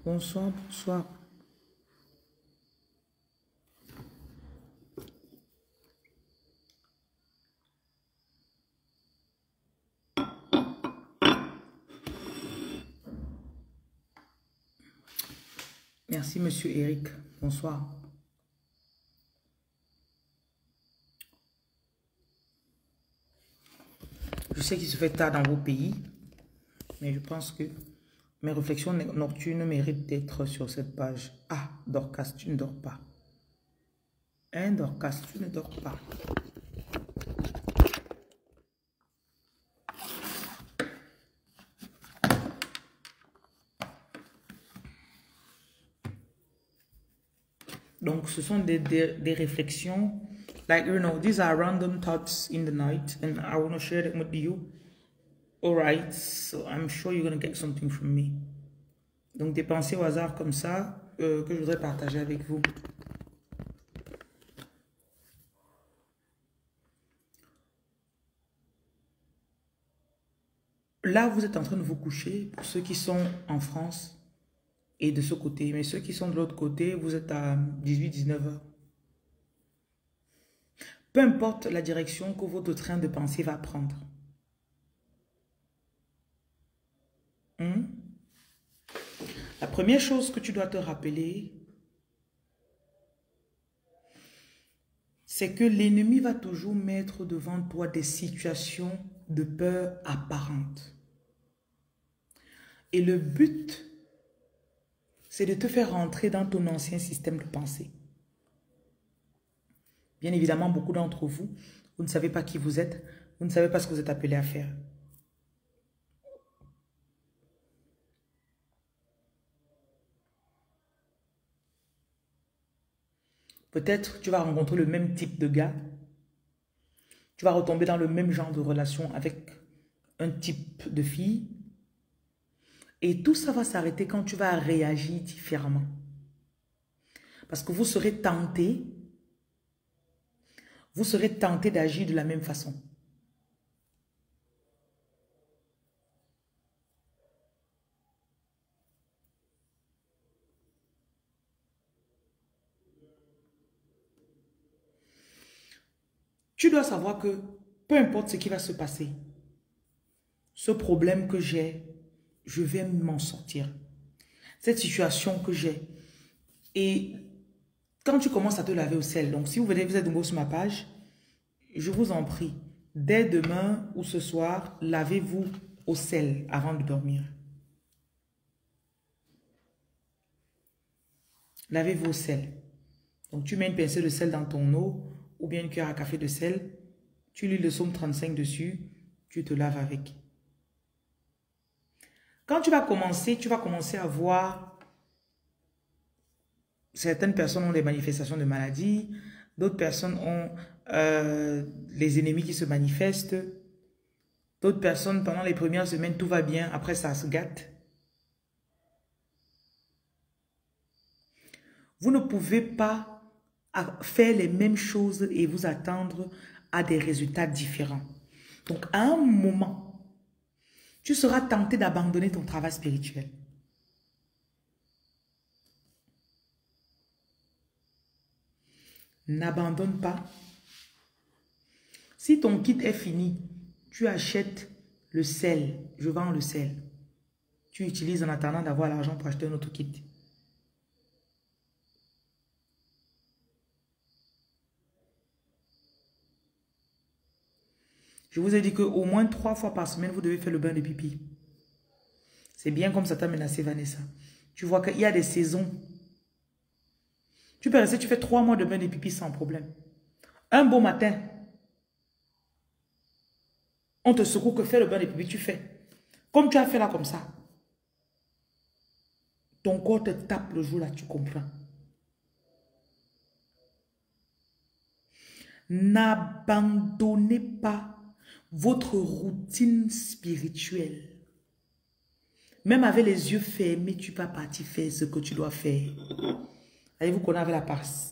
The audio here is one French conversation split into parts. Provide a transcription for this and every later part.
Bonsoir, bonsoir. Merci, monsieur Eric. Bonsoir. Je sais qu'il se fait tard dans vos pays, mais je pense que mes réflexions nocturnes méritent d'être sur cette page. Ah, Dorcas, tu ne dors pas. Hein, Dorcas, tu ne dors pas. Donc, ce sont des réflexions. Like, you know, these are random thoughts in the night, and I want to share them with you. All right, so I'm sure you're going to get something from me. Donc, des pensées au hasard comme ça que je voudrais partager avec vous. Là, vous êtes en train de vous coucher, pour ceux qui sont en France et de ce côté. Mais ceux qui sont de l'autre côté, vous êtes à 18-19 heures. Peu importe la direction que votre train de pensée va prendre. La première chose que tu dois te rappeler, c'est que l'ennemi va toujours mettre devant toi des situations de peur apparentes. Et le but, c'est de te faire rentrer dans ton ancien système de pensée. Bien évidemment, beaucoup d'entre vous, vous ne savez pas qui vous êtes, vous ne savez pas ce que vous êtes appelé à faire. Peut-être tu vas rencontrer le même type de gars, tu vas retomber dans le même genre de relation avec un type de fille, et tout ça va s'arrêter quand tu vas réagir différemment. Parce que vous serez tenté d'agir de la même façon. Tu dois savoir que peu importe ce qui va se passer, ce problème que j'ai, je vais m'en sortir. Cette situation que j'ai. Et quand tu commences à te laver au sel, donc si vous êtes nouveau sur ma page, je vous en prie, dès demain ou ce soir, lavez-vous au sel avant de dormir. Lavez-vous au sel. Donc tu mets une pincée de sel dans ton eau ou bien une cuillère à café de sel, tu lis le psaume 35 dessus, tu te laves avec. Quand tu vas commencer à voir certaines personnes ont des manifestations de maladie, d'autres personnes ont les ennemis qui se manifestent, d'autres personnes pendant les premières semaines tout va bien, après ça se gâte. Vous ne pouvez pas faire les mêmes choses et vous attendre à des résultats différents. Donc à un moment, tu seras tenté d'abandonner ton travail spirituel. N'abandonne pas. Si ton kit est fini, tu achètes le sel. Je vends le sel. Tu utilises en attendant d'avoir l'argent pour acheter un autre kit. Je vous ai dit qu'au moins 3 fois par semaine, vous devez faire le bain de pipi. C'est bien comme ça t'a menacé Vanessa. Tu vois qu'il y a des saisons. Tu peux rester, tu fais 3 mois de bain de pipi sans problème. Un beau matin, on te secoue que fais le bain de pipi, tu fais. Comme tu as fait là comme ça. Ton corps te tape le jour là, tu comprends. N'abandonnez pas votre routine spirituelle. Même avec les yeux fermés, tu vas partir faire ce que tu dois faire. Allez-vous qu'on avait la passe.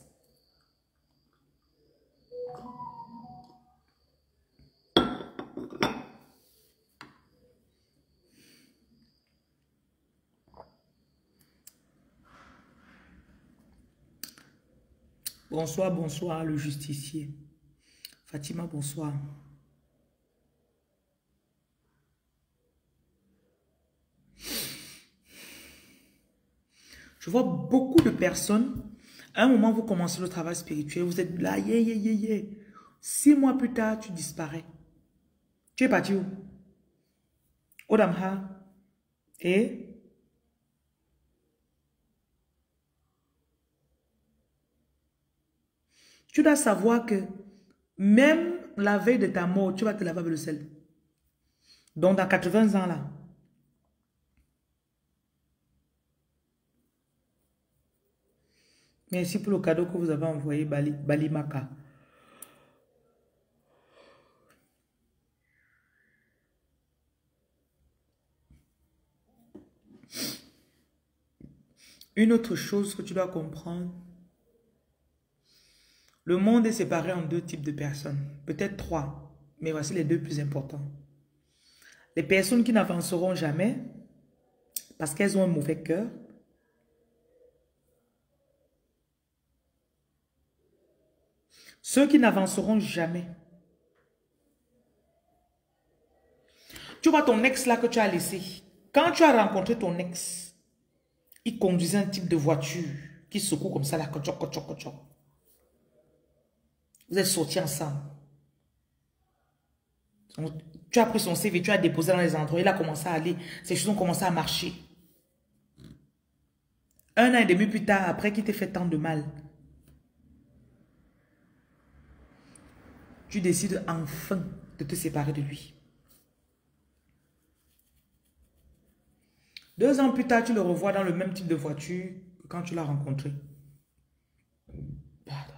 Bonsoir, bonsoir, le justicier. Fatima, bonsoir. Je vois beaucoup de personnes. À un moment, vous commencez le travail spirituel. Vous êtes là, 6 mois plus tard, tu disparais. Tu es parti où? Odamha. Et tu dois savoir que même la veille de ta mort, tu vas te laver avec le sel. Donc, dans 80 ans, là. Merci pour le cadeau que vous avez envoyé, Balimaka. Une autre chose que tu dois comprendre, le monde est séparé en 2 types de personnes, peut-être 3, mais voici les 2 plus importants. Les personnes qui n'avanceront jamais parce qu'elles ont un mauvais cœur. Ceux qui n'avanceront jamais. Tu vois ton ex là que tu as laissé. Quand tu as rencontré ton ex, il conduisait un type de voiture qui secoue comme ça là. Kochok, kochok, kochok. Vous êtes sortis ensemble. Tu as pris son CV, tu as déposé dans les endroits. Il a commencé à aller. Ces choses ont commencé à marcher. 1 an et demi plus tard, après qu'il t'ait fait tant de mal, tu décides enfin de te séparer de lui. 2 ans plus tard, tu le revois dans le même type de voiture que quand tu l'as rencontré. Pardon.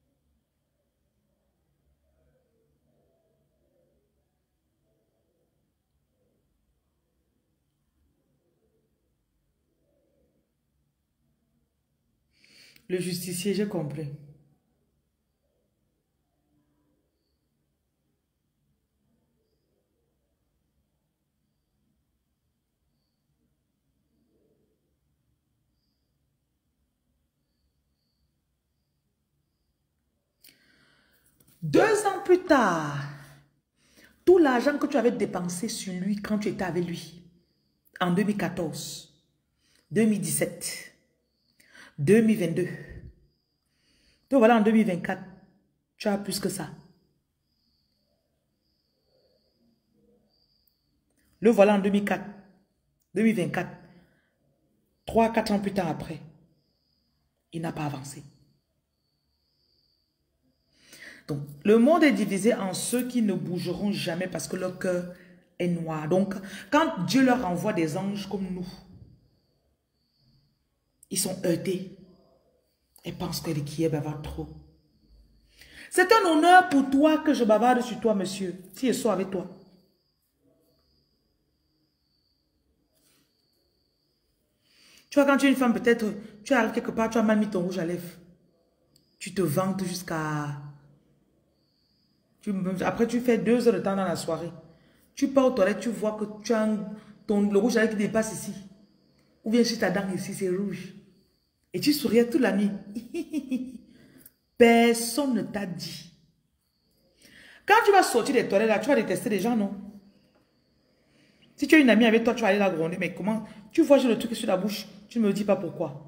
Le justicier, j'ai compris. Deux ans plus tard, tout l'argent que tu avais dépensé sur lui quand tu étais avec lui, en 2014, 2017, 2022, donc voilà, en 2024, tu as plus que ça. Le voilà en 2004, 2024, 3-4 ans plus tard après, il n'a pas avancé. Donc, le monde est divisé en ceux qui ne bougeront jamais parce que leur cœur est noir. Donc, quand Dieu leur envoie des anges comme nous, ils sont heurtés et pensent que les qui bavarde trop. C'est un honneur pour toi que je bavarde sur toi, monsieur, si je sois avec toi. Tu vois, quand tu es une femme, peut-être, tu arrives quelque part, tu as mal mis ton rouge à lèvres. Tu te vantes jusqu'à... Après, tu fais 2 heures de temps dans la soirée. Tu pars aux toilettes, tu vois que tu as le rouge à lèvres qui dépasse ici. Ou bien si ta dent ici, c'est rouge. Et tu souriais toute la nuit. Personne ne t'a dit. Quand tu vas sortir des toilettes, là, tu vas détester les gens, non? Si tu as une amie avec toi, tu vas aller la gronder. Mais comment? Tu vois, j'ai le truc sur la bouche. Tu ne me dis pas pourquoi.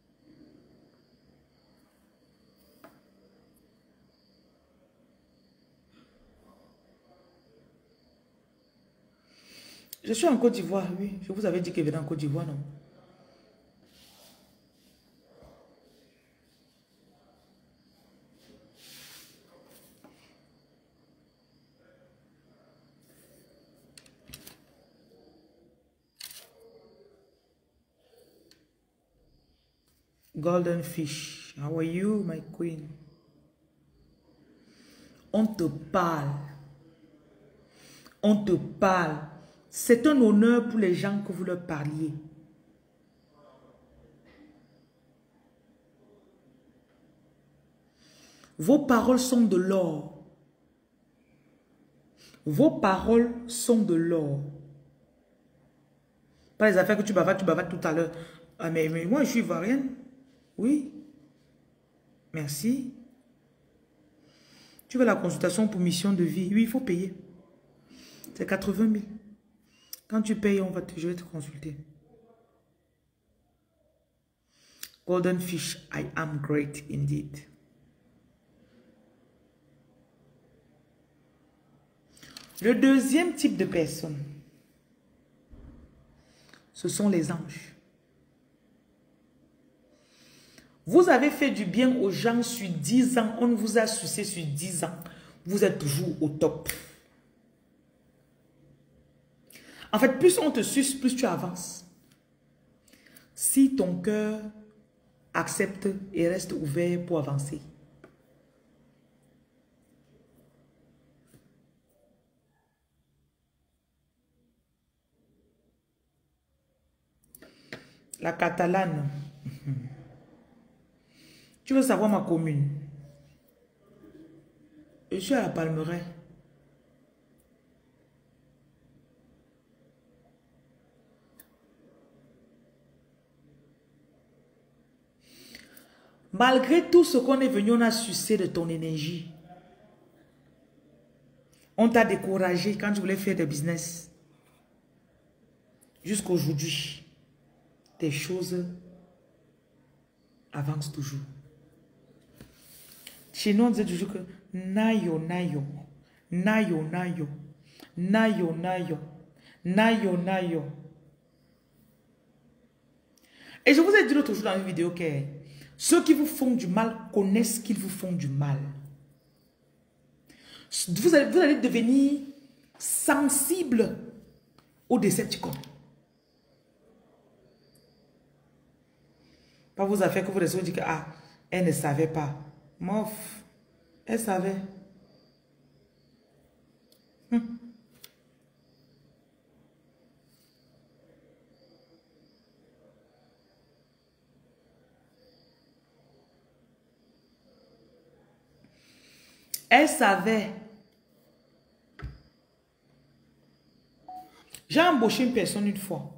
Je suis en Côte d'Ivoire, oui. Je vous avais dit que je venais en Côte d'Ivoire, non? Golden Fish, how are you, my queen? On te parle. On te parle. C'est un honneur pour les gens que vous leur parliez. Vos paroles sont de l'or. Vos paroles sont de l'or. Pas les affaires que tu bavardes tout à l'heure. Ah, mais moi, je suis ivoirienne. Oui. Merci. Tu veux la consultation pour mission de vie? Oui, il faut payer. C'est 80 000. Quand tu payes, je vais te consulter. Golden fish, I am great indeed. Le deuxième type de personne, ce sont les anges. Vous avez fait du bien aux gens sur 10 ans, on vous a sucé sur 10 ans. Vous êtes toujours au top. En fait, plus on te suce, plus tu avances. Si ton cœur accepte et reste ouvert pour avancer. La Catalane. Tu veux savoir ma commune? Je suis à la Palmeraie. Malgré tout ce qu'on est venu, on a sucé de ton énergie. On t'a découragé quand tu voulais faire des business. Jusqu'aujourd'hui, tes choses avancent toujours. Chez nous, on disait toujours que nayo, nayo, nayo, nayo, nayo, nayo, nayo, nayo. Et je vous ai dit l'autre jour dans une vidéo que ceux qui vous font du mal connaissent qu'ils vous font du mal. Vous allez devenir sensible aux Decepticons. Pas vos affaires que vous recevez, vous dites que ah, elle ne savait pas. Mof, elle savait. Elle savait. J'ai embauché une personne une fois.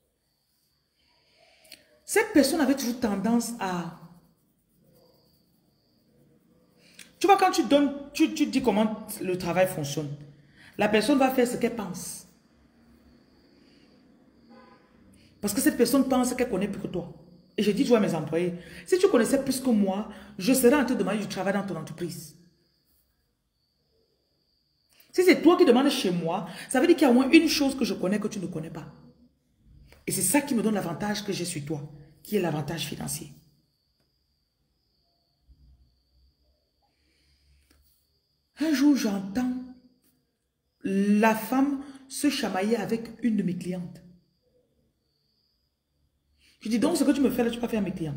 Cette personne avait toujours tendance à... Tu vois, quand tu donnes, tu dis comment le travail fonctionne. La personne va faire ce qu'elle pense. Parce que cette personne pense qu'elle connaît plus que toi. Et je dis toujours à mes employés, si tu connaissais plus que moi, je serais en train de demander du travail dans ton entreprise. Si c'est toi qui demandes chez moi, ça veut dire qu'il y a au moins une chose que je connais que tu ne connais pas. Et c'est ça qui me donne l'avantage que j'ai sur toi, qui est l'avantage financier. Un jour, j'entends la femme se chamailler avec une de mes clientes. Je dis donc, ce que tu me fais là, tu peux pas faire à mes clients.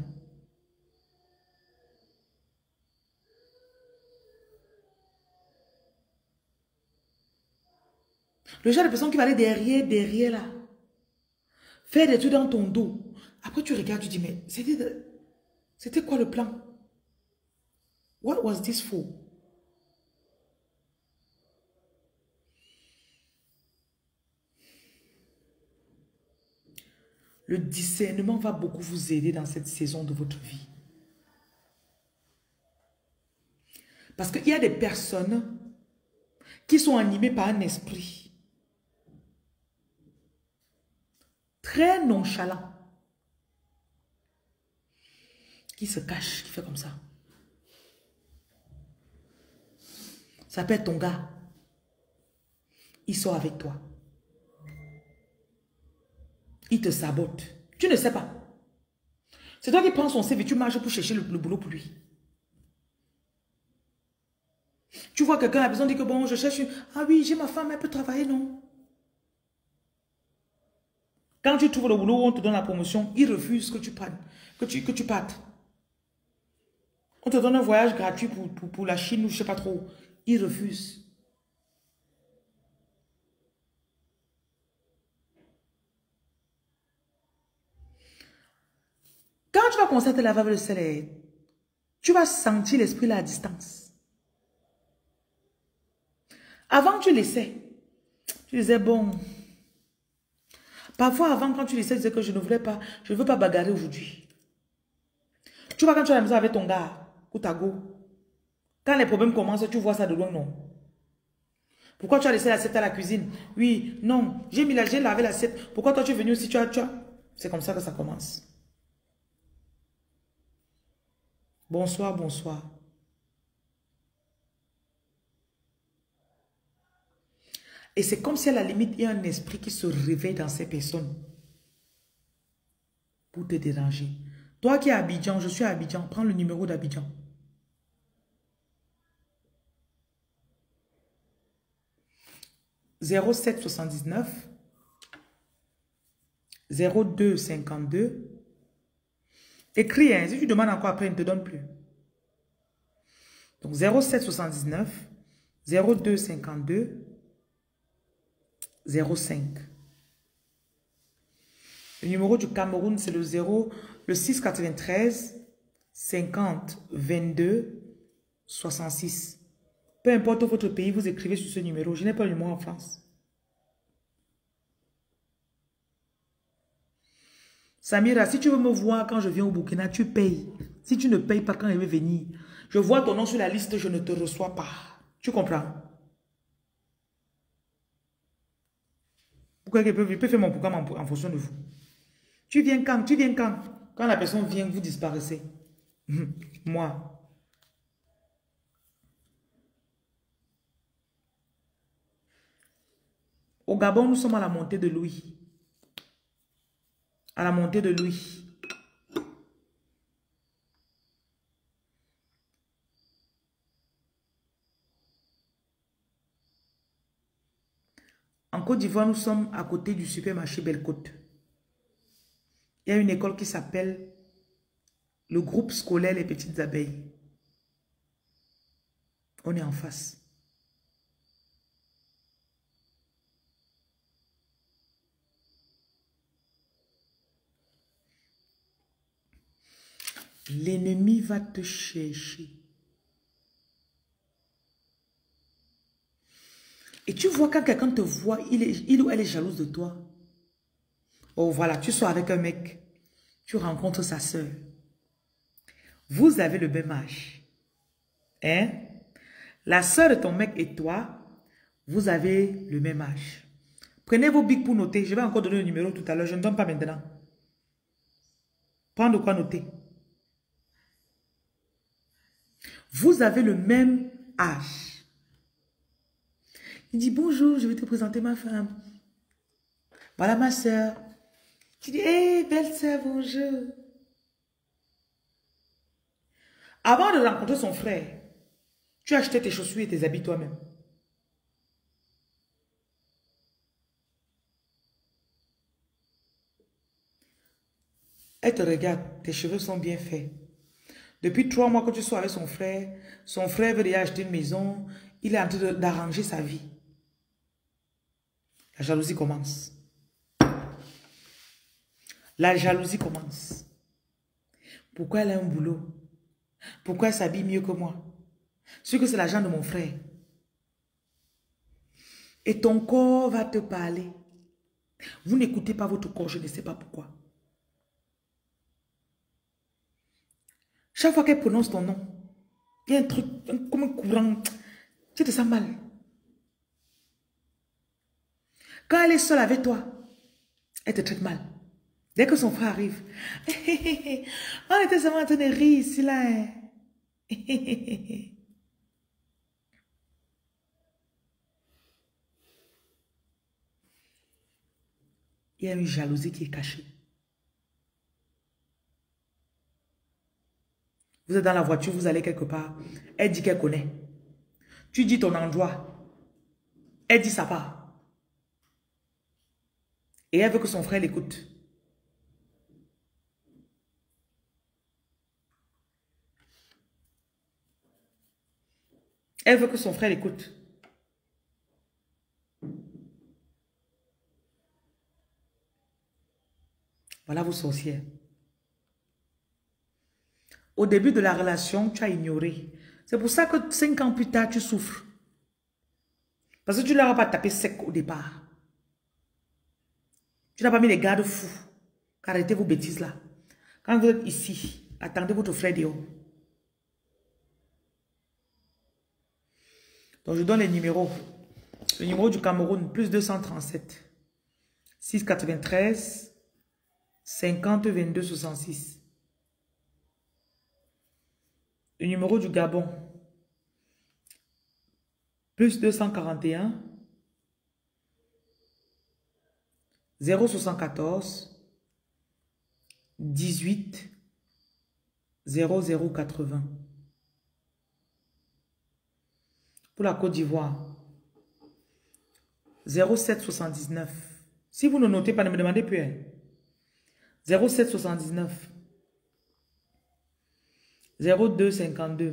Le genre de personne qui va aller derrière là, faire des trucs dans ton dos. Après, tu regardes, tu dis, mais c'était quoi le plan? What was this for? Le discernement va beaucoup vous aider dans cette saison de votre vie. Parce qu'il y a des personnes qui sont animées par un esprit très nonchalant, qui se cache, qui fait comme ça. Ça peut être ton gars. Il sort avec toi. Il te sabote. Tu ne sais pas. C'est toi qui prends son CV, tu marches pour chercher le boulot pour lui. Tu vois quelqu'un a besoin de dire que bon, je cherche une... Ah oui, j'ai ma femme, elle peut travailler, non? Quand tu trouves le boulot où on te donne la promotion, il refuse que tu prennes, que tu partes. On te donne un voyage gratuit pour la Chine ou je ne sais pas trop. Il refuse. Quand tu vas commencer à te laver avec le sel, tu vas sentir l'esprit là à distance. Avant, tu laissais. Tu disais, bon. Parfois, avant, quand tu laissais, tu disais que je ne voulais pas, je ne veux pas bagarrer aujourd'hui. Tu vois, quand tu es à la maison avec ton gars, Koutago. Quand les problèmes commencent, tu vois ça de loin, non? Pourquoi tu as laissé l'assiette à la cuisine? Oui, non, j'ai lavé l'assiette. Pourquoi toi tu es venu aussi, tu as... C'est comme ça que ça commence. Bonsoir, bonsoir. Et c'est comme si à la limite, il y a un esprit qui se réveille dans ces personnes pour te déranger. Toi qui es à Abidjan, je suis à Abidjan, prends le numéro d'Abidjan. « 0779 0252. Écris, hein, si tu demandes encore après, il ne te donne plus. Donc 0779 0252 05. Le numéro du Cameroun, c'est le 693 50 22 66. Peu importe votre pays, vous écrivez sur ce numéro. Je n'ai pas le numéro en France. Samira, si tu veux me voir quand je viens au Burkina, tu payes. Si tu ne payes pas quand je vais venir, je vois ton nom sur la liste, je ne te reçois pas. Tu comprends? Pourquoi je peux faire mon programme en fonction de vous? Tu viens quand? Tu viens quand? Quand la personne vient, vous disparaissez. Moi. Au Gabon, nous sommes à la montée de Louis. À la montée de Louis. En Côte d'Ivoire, nous sommes à côté du supermarché Belle-Côte. Il y a une école qui s'appelle le groupe scolaire Les Petites Abeilles. On est en face. L'ennemi va te chercher. Et tu vois quand quelqu'un te voit, il ou elle est jalouse de toi. Oh voilà, tu sors avec un mec. Tu rencontres sa soeur. Vous avez le même âge. Hein? La soeur de ton mec et toi, vous avez le même âge. Prenez vos bics pour noter. Je vais encore donner le numéro tout à l'heure. Je ne donne pas maintenant. Prends de quoi noter. Vous avez le même âge. Il dit bonjour, je vais te présenter ma femme. Voilà ma soeur. Tu dis, hé, belle soeur, bonjour. Avant de rencontrer son frère, tu achetais tes chaussures et tes habits toi-même. Elle te regarde, tes cheveux sont bien faits. Depuis 3 mois que tu sois avec son frère veut déjà acheter une maison, il est en train d'arranger sa vie. La jalousie commence. La jalousie commence. Pourquoi elle a un boulot? Pourquoi elle s'habille mieux que moi? C'est que c'est l'argent de mon frère. Et ton corps va te parler. Vous n'écoutez pas votre corps, je ne sais pas pourquoi. Chaque fois qu'elle prononce ton nom, il y a un truc comme un courant. Tu te sens mal. Quand elle est seule avec toi, elle te traite mal. Dès que son frère arrive, on était seulement en train de rire ici là. Il y a une jalousie qui est cachée. Vous êtes dans la voiture, vous allez quelque part. Elle dit qu'elle connaît. Tu dis ton endroit. Elle dit sa part. Et elle veut que son frère l'écoute. Elle veut que son frère l'écoute. Voilà vos sorcières. Au début de la relation, tu as ignoré. C'est pour ça que 5 ans plus tard, tu souffres. Parce que tu ne leur as pas tapé sec au départ. Tu n'as pas mis les garde-fous. Arrêtez vos bêtises là. Quand vous êtes ici, attendez votre frère dehors. Donc, je donne les numéros. Le numéro du Cameroun, plus 237 693 50 22 66. Le numéro du Gabon, plus 241 074 18 0080. Pour la Côte d'Ivoire, 0779. Si vous ne notez pas, ne me demandez plus. 0779 0252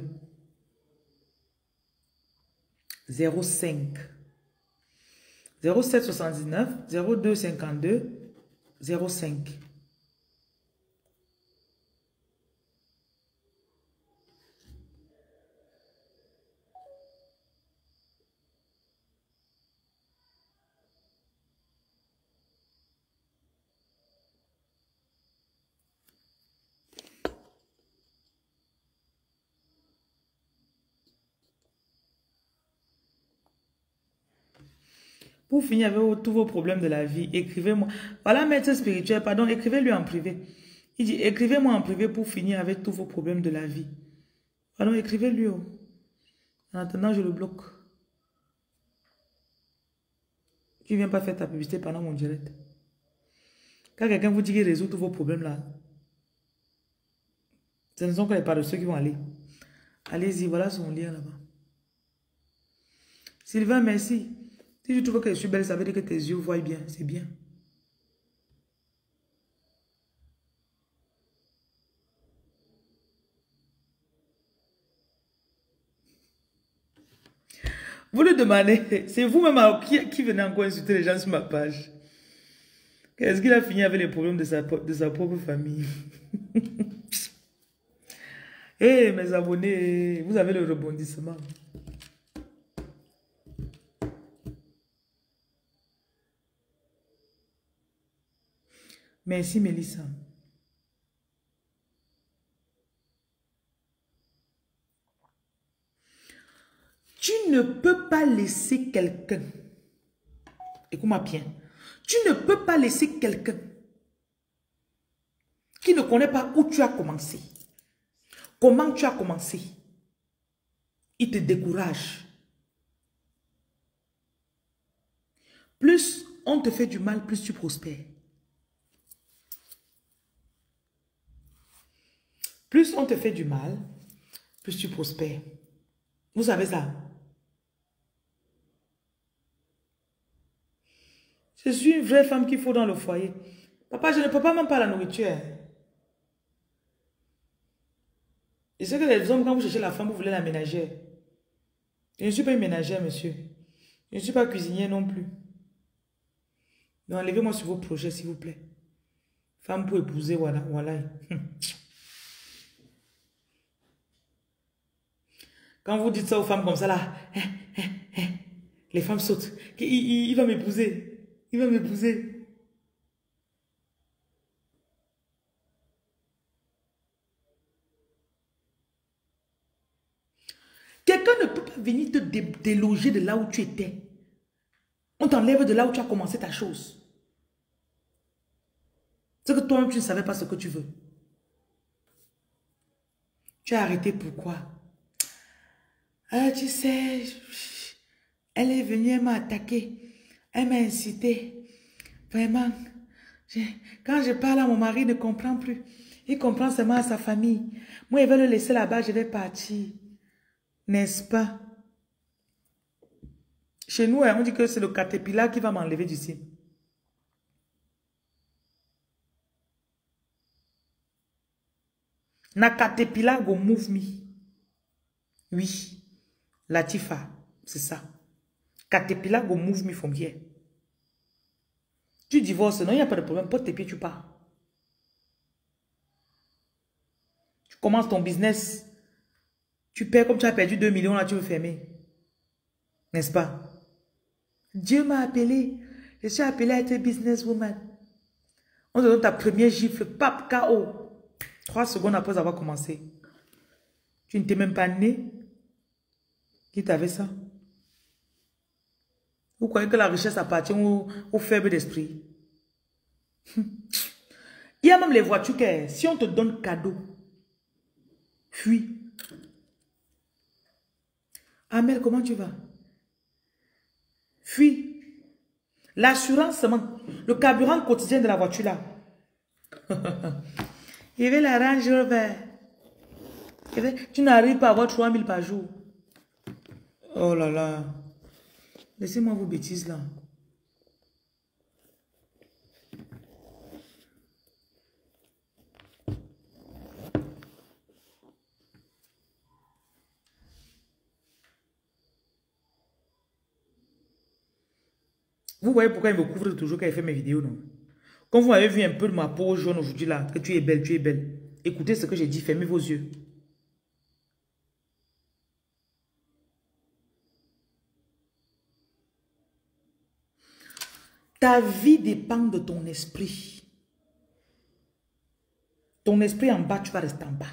05 0779 0252 05. Pour finir avec tous vos problèmes de la vie, écrivez-moi. Voilà, maître spirituel, pardon, écrivez-lui en privé. Il dit, écrivez-moi en privé pour finir avec tous vos problèmes de la vie. Pardon, écrivez-lui. En attendant, je le bloque. Tu ne viens pas faire ta publicité pendant mon direct. Quand quelqu'un vous dit qu'il résout tous vos problèmes là, ce ne sont que les paresseux qui vont aller. Allez-y, voilà son lien là-bas. Sylvain, merci. Si tu trouves que je suis belle, ça veut dire que tes yeux voient bien. C'est bien. Vous le demandez. C'est vous-même qui venez encore insulter les gens sur ma page. Est-ce qu'il a fini avec les problèmes de sa propre famille? Eh, mes abonnés, vous avez le rebondissement. Merci, Mélissa. Tu ne peux pas laisser quelqu'un, écoute-moi bien, tu ne peux pas laisser quelqu'un qui ne connaît pas où tu as commencé, comment tu as commencé. Il te décourage. Plus on te fait du mal, plus tu prospères. Plus on te fait du mal, plus tu prospères. Vous savez ça? Je suis une vraie femme qu'il faut dans le foyer. Papa, je ne peux pas même pas la nourriture. Je sais que les hommes, quand vous cherchez la femme, vous voulez la ménagère. Je ne suis pas une ménagère, monsieur. Je ne suis pas cuisinière non plus. Donc, enlevez-moi sur vos projets, s'il vous plaît. Femme pour épouser, voilà. Voilà. Quand vous dites ça aux femmes comme ça, là, les femmes sautent. Il va m'épouser. Il va m'épouser. Quelqu'un ne peut pas venir te déloger de là où tu étais. On t'enlève de là où tu as commencé ta chose. C'est que toi-même, tu ne savais pas ce que tu veux. Tu as arrêté pourquoi? Ah, tu sais, elle est venue, elle m'a attaqué. Elle m'a incité. Vraiment. Quand je parle à mon mari, il ne comprend plus. Il comprend seulement à sa famille. Moi, il veut le laisser là-bas, je vais partir. N'est-ce pas? Chez nous, on dit que c'est le caterpillar qui va m'enlever d'ici. Na caterpillar go move me. Oui. Latifa, c'est ça. Caterpillar go move me from here. Tu divorces, non, il n'y a pas de problème. Porte tes pieds, tu pars. Tu commences ton business. Tu perds comme tu as perdu 2 millions, là, tu veux fermer. N'est-ce pas? Dieu m'a appelé. Je suis appelé à être businesswoman. On te donne ta première gifle, pap, KO. 3 secondes après avoir commencé. Tu ne t'es même pas né. Qui t'avait ça? Vous croyez que la richesse appartient aux faibles d'esprit? Il y a même les voitures que si on te donne cadeau, fuis. Amel, comment tu vas? Fuis. L'assurance seulement, le carburant quotidien de la voiture là. Il veut la Range Rover. Tu n'arrives pas à avoir 3000 par jour. Oh là là. Laissez-moi vos bêtises là. Vous voyez pourquoi il me couvre toujours quand il fait mes vidéos, non? Quand vous avez vu un peu de ma peau jaune aujourd'hui là, que tu es belle, tu es belle. Écoutez ce que j'ai dit, fermez vos yeux. Ta vie dépend de ton esprit. Ton esprit en bas, tu vas rester en bas.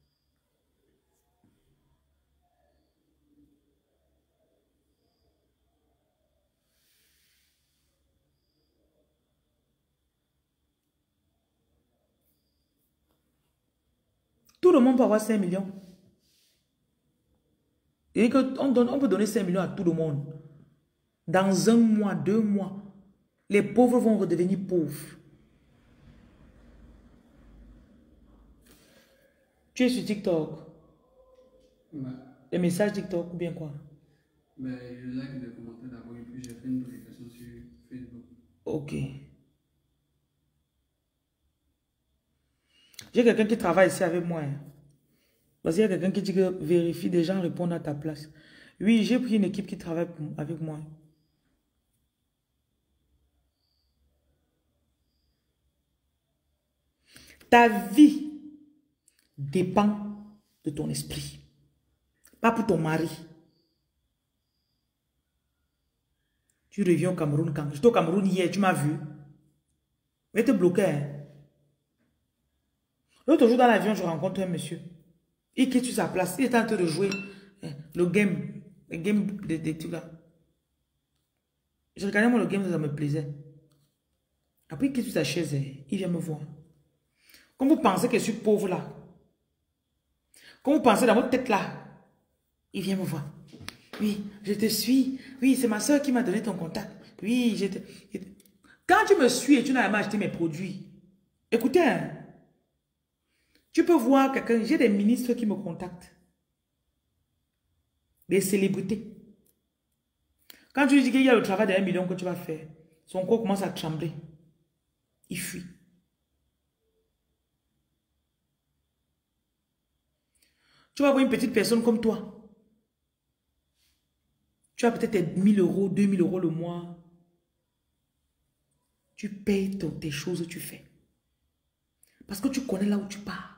Tout le monde peut avoir 5 millions. Et on peut donner 5 millions à tout le monde. Dans 1 mois, 2 mois, les pauvres vont redevenir pauvres. Tu es sur TikTok? Ouais. Les messages TikTok ou bien quoi? Ben, je like des commentaires d'abord et puis j'ai fait une publication sur Facebook. Ok. J'ai quelqu'un qui travaille ici avec moi. Parce qu'il y a quelqu'un qui dit que vérifie des gens répondent à ta place. Oui, j'ai pris une équipe qui travaille avec moi. Ta vie dépend de ton esprit. Pas pour ton mari. Tu reviens au Cameroun quand? J'étais au Cameroun hier, tu m'as vu. Mais tu es bloqué. Hein? L'autre jour dans l'avion, je rencontre un monsieur. Il quitte sa place. Il est en train de jouer le game. Le game de tout là. Je regardais moi le game, ça me plaisait. Après, il quitte sa chaise. Il vient me voir. Quand vous pensez que je suis pauvre là. Quand vous pensez dans votre tête là. Il vient me voir. Oui, je te suis. Oui, c'est ma soeur qui m'a donné ton contact. Oui, je te... Quand tu me suis et tu n'as jamais acheté mes produits. Écoutez, hein, tu peux voir quelqu'un. J'ai des ministres qui me contactent. Des célébrités. Quand tu dis qu'il y a le travail de 1 million que tu vas faire, son corps commence à trembler. Il fuit. Tu vas voir une petite personne comme toi. Tu as peut-être 1000 euros, 2000 euros le mois. Tu payes tes choses, tu fais. Parce que tu connais là où tu pars.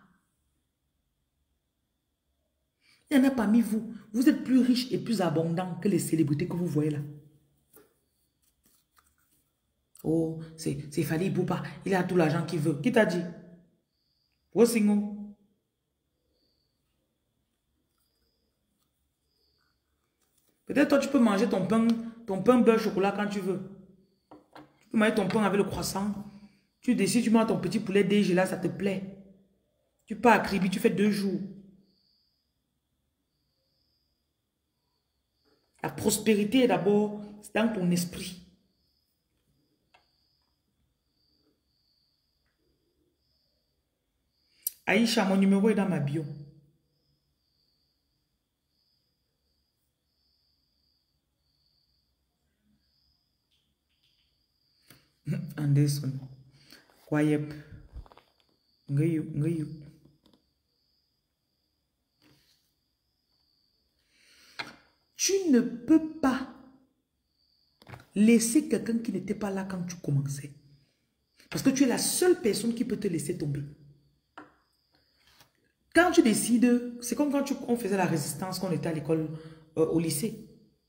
Il y en a parmi vous. Vous êtes plus riches et plus abondants que les célébrités que vous voyez là. Oh, c'est Fally Ipupa. Il a tout l'argent qu'il veut. Qui t'a dit? Wosingo. Peut-être toi, tu peux manger ton pain beurre chocolat quand tu veux. Tu peux manger ton pain avec le croissant. Tu décides, tu manges ton petit poulet DG là, ça te plaît. Tu pars à Kribi, tu fais 2 jours. La prospérité d'abord, c'est dans ton esprit. Aïcha, mon numéro est dans ma bio. Anderson. Kwayep. Ngayu. Tu ne peux pas laisser quelqu'un qui n'était pas là quand tu commençais. Parce que tu es la seule personne qui peut te laisser tomber. Quand tu décides, c'est comme quand on faisait la résistance, quand on était à l'école, au lycée.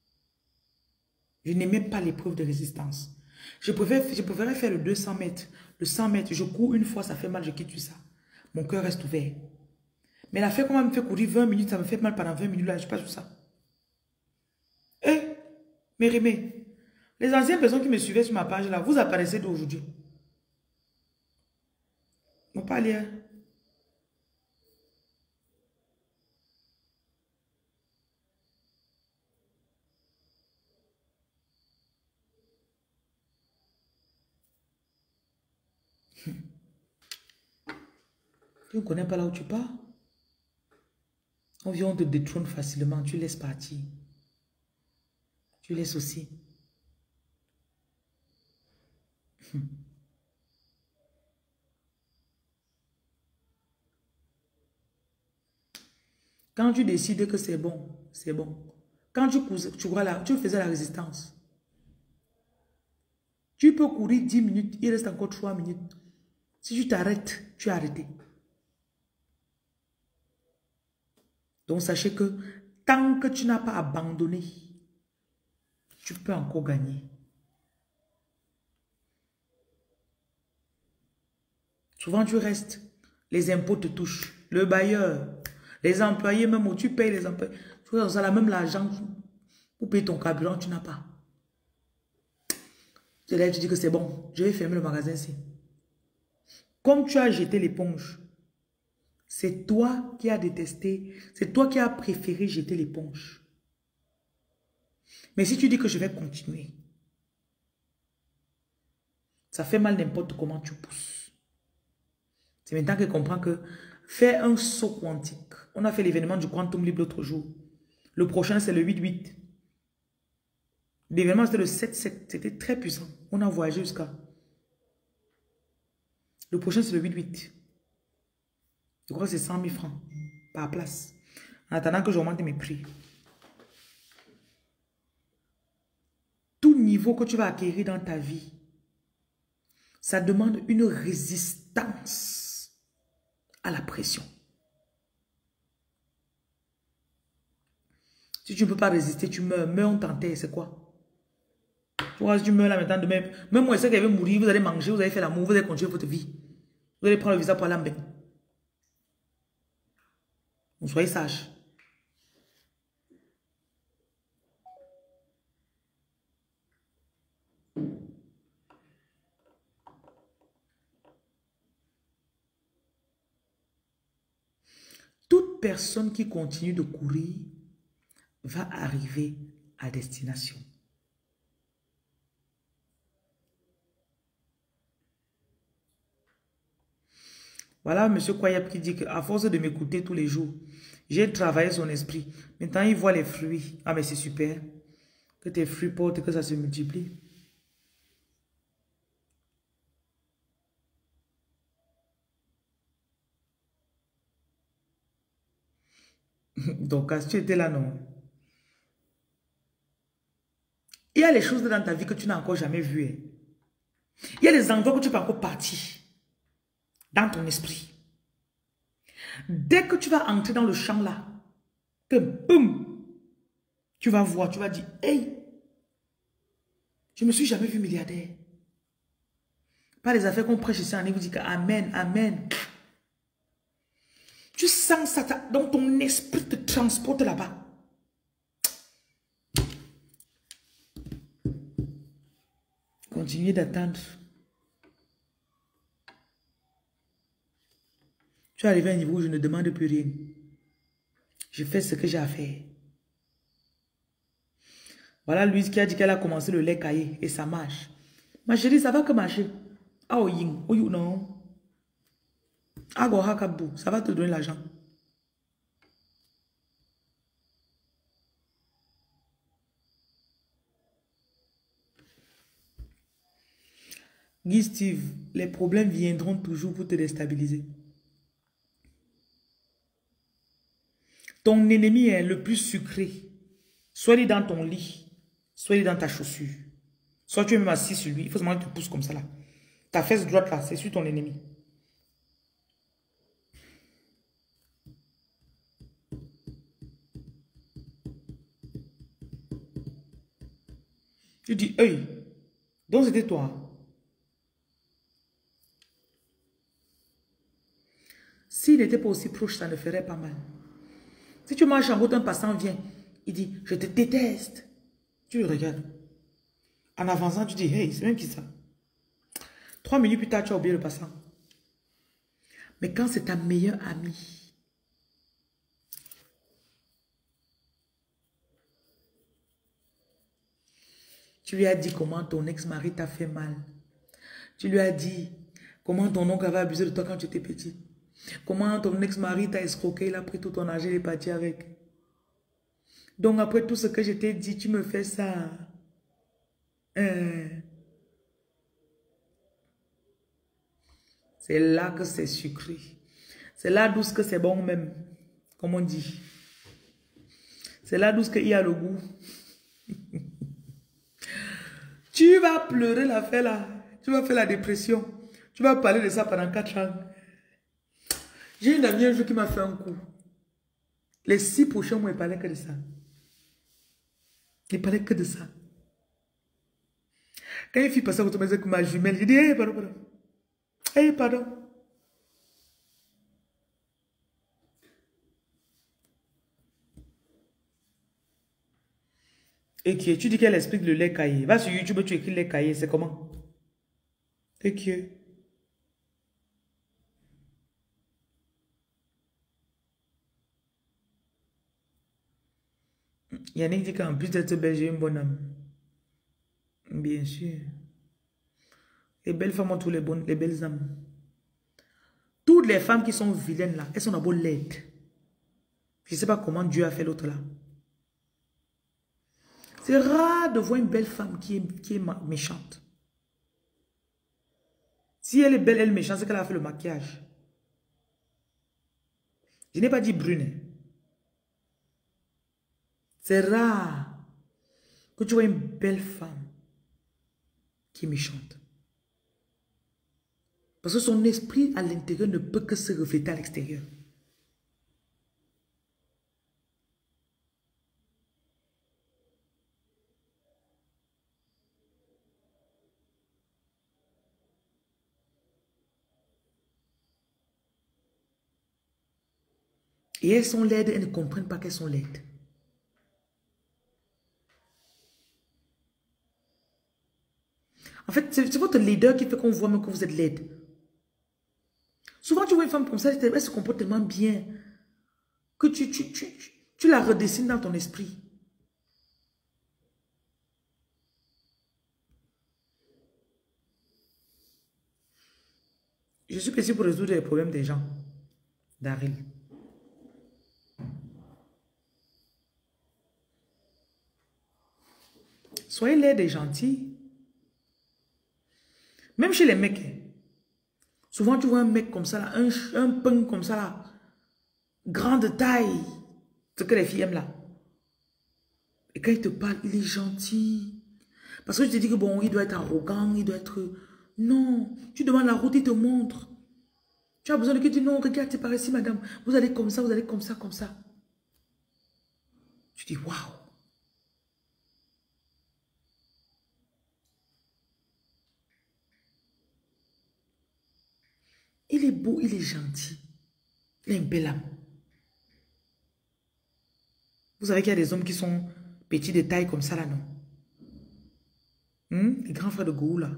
Je n'aimais pas l'épreuve de résistance. Je préférais faire le 200 mètres. Le 100 mètres, je cours une fois, ça fait mal, je quitte ça. Mon cœur reste ouvert. Mais la fait, comment elle me fait courir 20 minutes, ça me fait mal pendant 20 minutes, là, je passe sur ça. Mérimé, Les anciennes personnes qui me suivaient sur ma page là, vous apparaissez d'aujourd'hui. On pas lire. Tu ne connais pas là où tu pars. On vient, on te détrône facilement. Tu laisses partir. Tu laisses aussi. Quand tu décides que c'est bon, c'est bon. Quand tu crois là, tu faisais la résistance. Tu peux courir 10 minutes, il reste encore 3 minutes. Si tu t'arrêtes, tu es arrêté. Donc sachez que tant que tu n'as pas abandonné, tu peux encore gagner. Souvent tu restes, les impôts te touchent, le bailleur, les employés même où tu payes les employés. Tu as là même l'argent pour payer ton carburant, tu n'as pas. Tu là, tu dis que c'est bon, je vais fermer le magasin ici. Comme tu as jeté l'éponge, c'est toi qui as détesté, c'est toi qui as préféré jeter l'éponge. Mais si tu dis que je vais continuer, ça fait mal n'importe comment tu pousses. C'est maintenant que je comprends que faire un saut quantique, on a fait l'événement du Quantum Libre l'autre jour. Le prochain, c'est le 8-8. L'événement, c'était le 7-7. C'était très puissant. On a voyagé jusqu'à... Le prochain, c'est le 8-8. Je crois que c'est 100 000 francs par place. En attendant que j'augmente mes prix. Tout niveau que tu vas acquérir dans ta vie, ça demande une résistance à la pression. Si tu ne peux pas résister, tu meurs. Meurs, on t'enterre, c'est quoi? Tu vois, si tu meurs là maintenant, demain, même moi, je sais qu'elle va mourir, vous allez manger, vous allez faire l'amour, vous allez continuer votre vie. Vous allez prendre le visa pour aller en bain. Donc, soyez sages. Toute personne qui continue de courir va arriver à destination. Voilà M. Kwayap qui dit qu'à force de m'écouter tous les jours, j'ai travaillé son esprit. Maintenant, il voit les fruits. Ah, mais c'est super. Que tes fruits portent, que ça se multiplie. Donc, quand tu étais là, non. Il y a les choses dans ta vie que tu n'as encore jamais vues. Il y a les endroits que tu peux encore partir. Dans ton esprit. Dès que tu vas entrer dans le champ là, que boum, tu vas voir, tu vas dire, hey, je ne me suis jamais vu milliardaire. Pas les affaires qu'on prêche ici, on vous dit que amen, amen. Tu sens ça, donc ton esprit te transporte là-bas. Continuez d'attendre. Je suis arrivé à un niveau où je ne demande plus rien. Je fais ce que j'ai à faire. Voilà Louise qui a dit qu'elle a commencé le lait caillé et ça marche. Ma chérie, ça va que marcher. Ah, oh, ying, oh, non. Ah, go, hakabou, ça va te donner l'argent. Guy Steve, les problèmes viendront toujours pour te déstabiliser. Ton ennemi est le plus sucré. Soit il est dans ton lit, soit il est dans ta chaussure. Soit tu es même assis sur lui. Il faut seulement que tu pousses comme ça là. Ta fesse droite là, c'est sur ton ennemi. Tu dis, hey, donc c'était toi. S'il n'était pas aussi proche, ça ne ferait pas mal. Si tu marches en route, un passant vient, il dit, je te déteste. Tu le regardes. En avançant, tu dis, hey, c'est même qui ça? 3 minutes plus tard, tu as oublié le passant. Mais quand c'est ta meilleure amie, tu lui as dit comment ton ex-mari t'a fait mal. Tu lui as dit comment ton oncle avait abusé de toi quand tu étais petit. Comment ton ex-mari t'a escroqué, il a pris tout ton argent, il est parti avec. Donc après tout ce que je t'ai dit, tu me fais ça. C'est là que c'est sucré. C'est là douce que c'est bon même, comme on dit. C'est là douce qu'il y a le goût. Tu vas pleurer l'affaire là. Tu vas faire la dépression. Tu vas parler de ça pendant 4 ans. J'ai une amie un jour qui m'a fait un coup. Les 6 prochains mois, il parlait que de ça. Il parlait que de ça. Quand une fille passait à automatique comme ma jumelle, j'ai dit, hey, pardon, pardon. Hey, pardon. Et qui tu dis qu'elle explique le lait caillé. Va sur YouTube, tu écris lait caillé, c'est comment? Et qui Yannick dit qu'en plus d'être belle, j'ai une bonne âme. Bien sûr. Les belles femmes ont tous les belles âmes. Toutes les femmes qui sont vilaines là, elles sont d'abord laides. Je ne sais pas comment Dieu a fait l'autre là. C'est rare de voir une belle femme qui est méchante. Si elle est belle, elle est méchante, c'est qu'elle a fait le maquillage. Je n'ai pas dit brune. C'est rare que tu vois une belle femme qui est méchante. Parce que son esprit à l'intérieur ne peut que se refléter à l'extérieur. Et elles sont laides, elles ne comprennent pas qu'elles sont laides. En fait, c'est votre leader qui fait qu'on voit même que vous êtes laide. Souvent, tu vois une femme comme ça, elle se comporte tellement bien que tu la redessines dans ton esprit. Je suis ici pour résoudre les problèmes des gens. Daryl. Soyez laid et gentils. Même chez les mecs. Souvent, tu vois un mec comme ça, là, un punk comme ça, là, grande taille. Ce que les filles aiment là. Et quand il te parle, il est gentil. Parce que je te dis que bon, il doit être arrogant, il doit être... Non, tu demandes la route, il te montre. Tu as besoin de que tu dis non, regarde, c'est par ici, madame. Vous allez comme ça, vous allez comme ça, comme ça. Tu dis waouh. Il est beau, il est gentil. Il a une belle âme. Vous savez qu'il y a des hommes qui sont petits de taille comme ça là, non? Les grands frères de Gou là.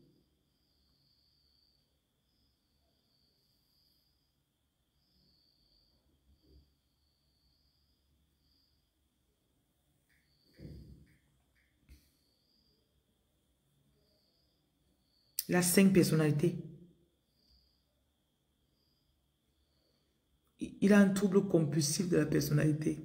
Il a 5 personnalités. Il a un trouble compulsif de la personnalité.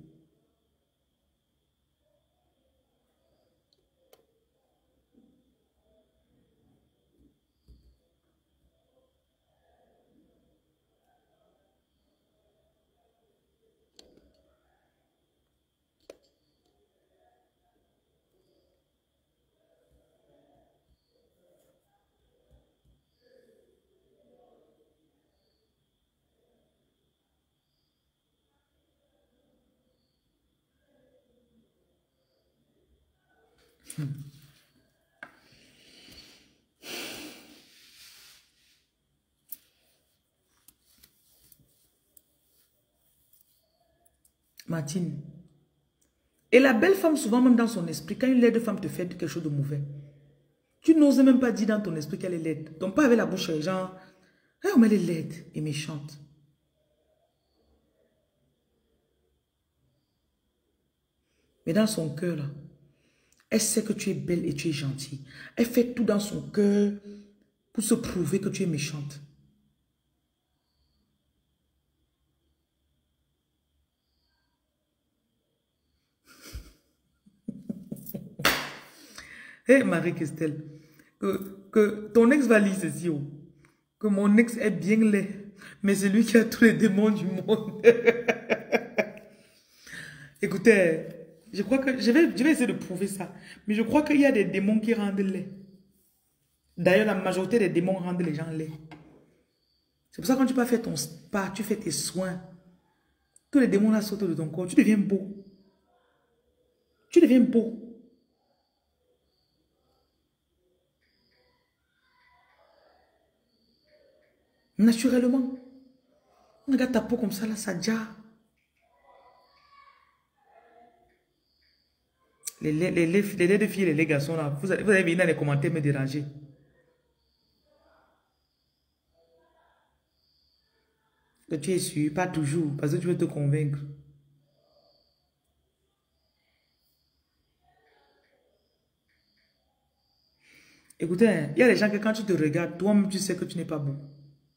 Martine. Et la belle femme, souvent même dans son esprit, quand une laide femme te fait quelque chose de mauvais, Tu n'oses même pas dire dans ton esprit qu'elle est laide. Donc pas avec la bouche, genre, oh, mais elle est laide et méchante. Mais dans son cœur, là, elle sait que tu es belle et tu es gentille. Elle fait tout dans son cœur pour se prouver que tu es méchante. Hé, Marie-Christelle, que ton ex va lire ceci, oh. Que mon ex est bien laid, mais c'est lui qui a tous les démons du monde. Écoutez, je crois que je vais essayer de prouver ça. Mais je crois qu'il y a des démons qui rendent laid. D'ailleurs, la majorité des démons rendent les gens laids. C'est pour ça que quand tu vas faire ton spa, tu fais tes soins, tous les démons là sortent de ton corps, tu deviens beau. Tu deviens beau. Naturellement. Regarde ta peau comme ça, là, ça déjà. Les laits de filles et les garçons, là, vous allez venir dans les commentaires me déranger. Que tu es sûr, pas toujours, parce que tu veux te convaincre. Écoutez, hein, il y a des gens que quand tu te regardes, toi-même tu sais que tu n'es pas beau.